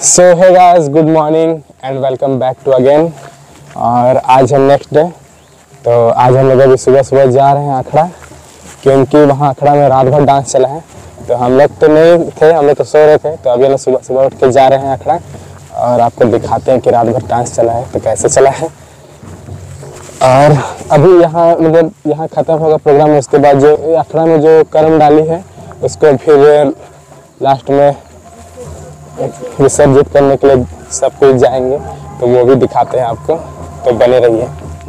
So hey guys, good morning and welcome back to again. और आज है next day. तो आज हम लोग अभी सुबह सुबह जा रहे हैं अखड़ा, क्योंकि वहाँ अखड़ा में रात भर डांस चला है। तो हम लोग तो नहीं थे, हम लोग तो सो रहे थे। तो अभी हम लोग सुबह सुबह उठ के जा रहे हैं अखड़ा और आपको दिखाते हैं कि रात भर डांस चला है तो कैसे चला है। और अभी यहाँ मतलब यहाँ ख़त्म होगा प्रोग्राम। उसके बाद जो अखड़ा में जो कर्म डाली है उसको फिर लास्ट में विसर्जित करने के लिए सब कुछ जाएंगे, तो वो भी दिखाते हैं आपको, तो बने रहिए।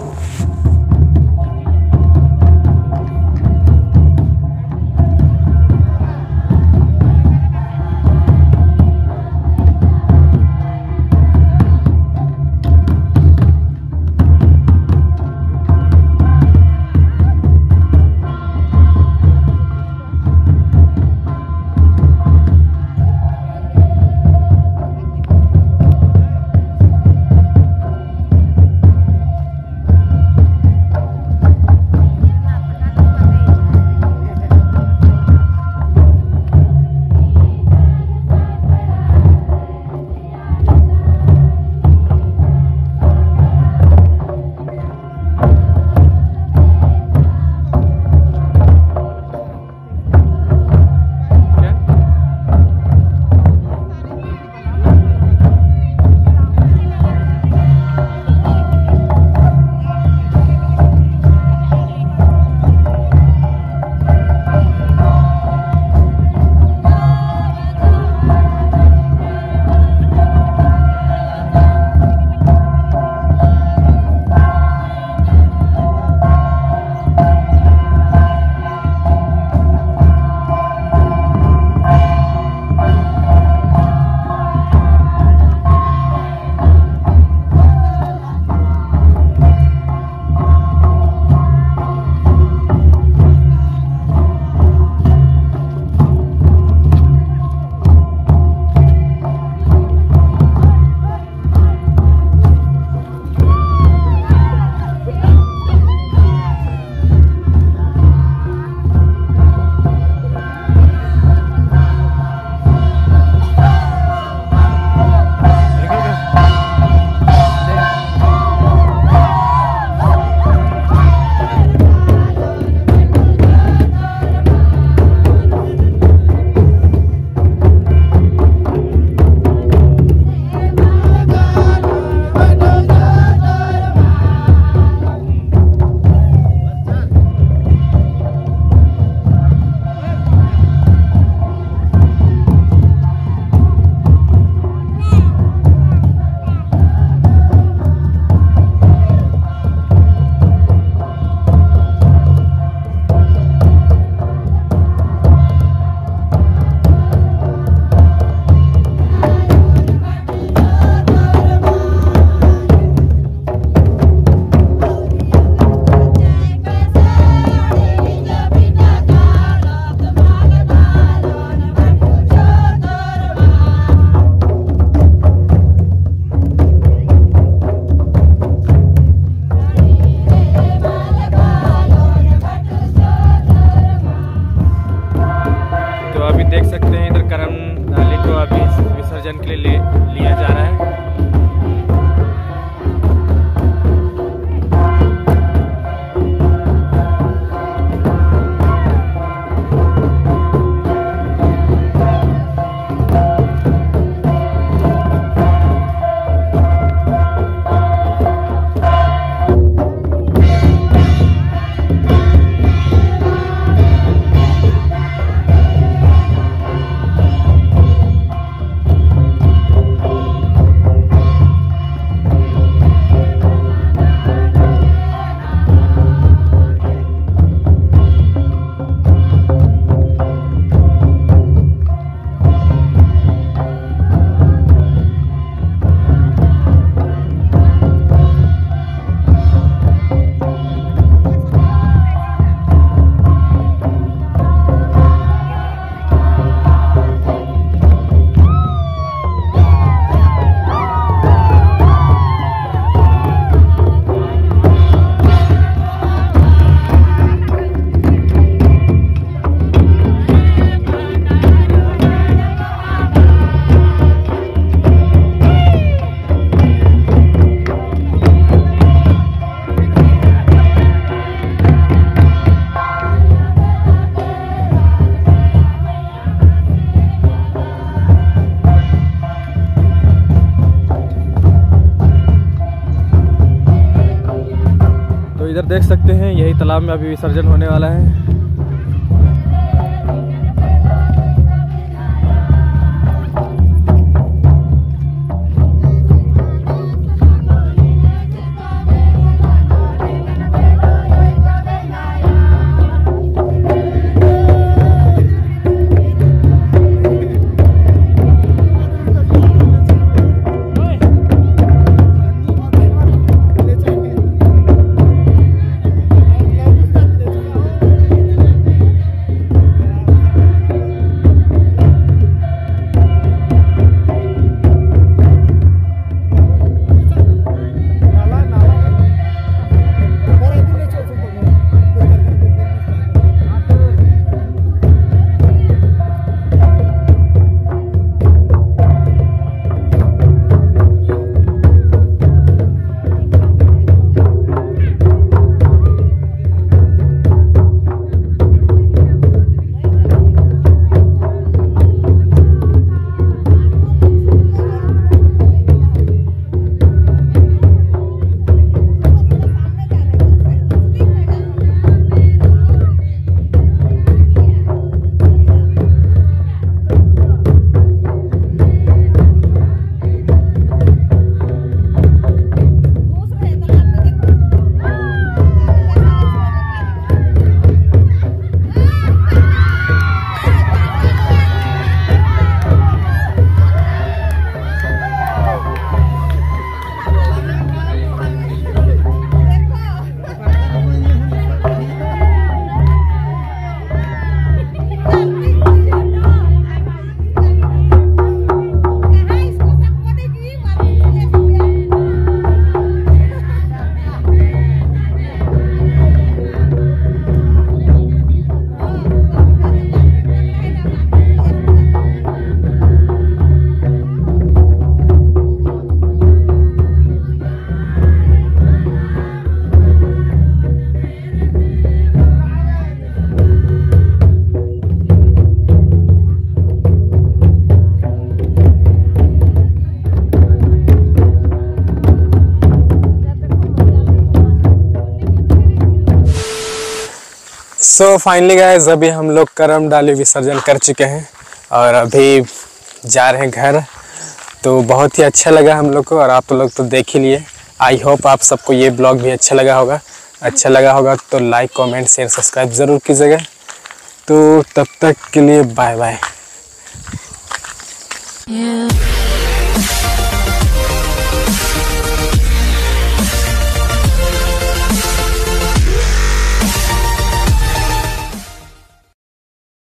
देख सकते हैं इधर करम नाली को अभी विसर्जन के लिए लिया जा रहा है। इधर देख सकते हैं, यही तालाब में अभी विसर्जन होने वाला है। सो फाइनली गाइस, अभी हम लोग करम डाली विसर्जन कर चुके हैं और अभी जा रहे हैं घर। तो बहुत ही अच्छा लगा हम लोग को, और आप लोग तो देख ही लिए। आई होप आप सबको ये ब्लॉग भी अच्छा लगा होगा। तो लाइक, कमेंट, शेयर, सब्सक्राइब ज़रूर कीजिएगा। तो तब तक के लिए बाय बाय।